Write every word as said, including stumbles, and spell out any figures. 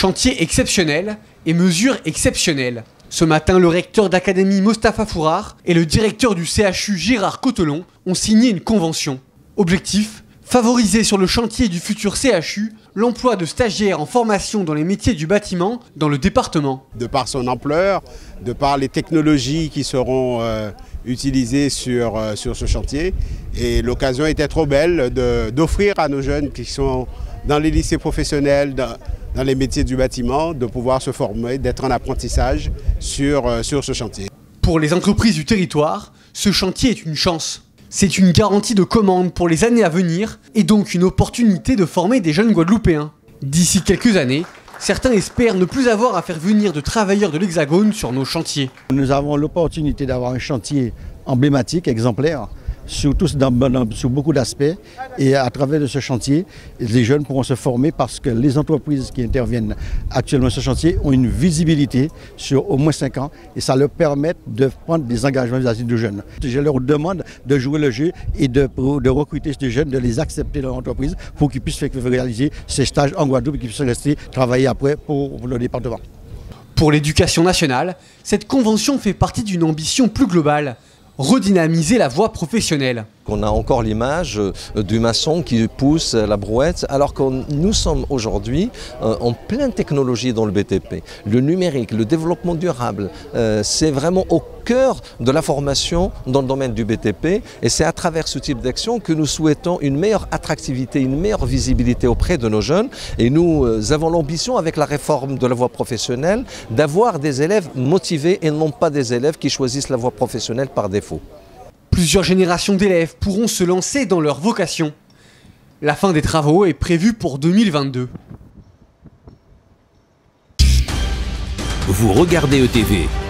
Chantier exceptionnel et mesures exceptionnelles. Ce matin, le recteur d'académie Mostafa Fourard et le directeur du C H U Gérard Cotelon ont signé une convention. Objectif : favoriser sur le chantier du futur C H U l'emploi de stagiaires en formation dans les métiers du bâtiment dans le département. De par son ampleur, de par les technologies qui seront euh, utilisées sur, euh, sur ce chantier, et l'occasion était trop belle d'offrir à nos jeunes qui sont dans les lycées professionnels, dans, dans les métiers du bâtiment, de pouvoir se former, d'être en apprentissage sur, euh, sur ce chantier. Pour les entreprises du territoire, ce chantier est une chance. C'est une garantie de commande pour les années à venir et donc une opportunité de former des jeunes Guadeloupéens. D'ici quelques années, certains espèrent ne plus avoir à faire venir de travailleurs de l'Hexagone sur nos chantiers. Nous avons l'opportunité d'avoir un chantier emblématique, exemplaire, surtout dans, dans, sur beaucoup d'aspects. Et à travers de ce chantier, les jeunes pourront se former parce que les entreprises qui interviennent actuellement sur ce chantier ont une visibilité sur au moins cinq ans et ça leur permet de prendre des engagements vis-à-vis de jeunes. Je leur demande de jouer le jeu et de, de recruter ces jeunes, de les accepter dans l'entreprise pour qu'ils puissent réaliser ces stages en Guadeloupe et qu'ils puissent rester travailler après pour, pour le département. Pour l'éducation nationale, cette convention fait partie d'une ambition plus globale. Redynamiser la voie professionnelle. On a encore l'image du maçon qui pousse la brouette alors que nous sommes aujourd'hui en pleine technologie dans le B T P. Le numérique, le développement durable, c'est vraiment au cœur de la formation dans le domaine du B T P et c'est à travers ce type d'action que nous souhaitons une meilleure attractivité, une meilleure visibilité auprès de nos jeunes et nous avons l'ambition avec la réforme de la voie professionnelle d'avoir des élèves motivés et non pas des élèves qui choisissent la voie professionnelle par défaut. Plusieurs générations d'élèves pourront se lancer dans leur vocation. La fin des travaux est prévue pour deux mille vingt-deux. Vous regardez E T V.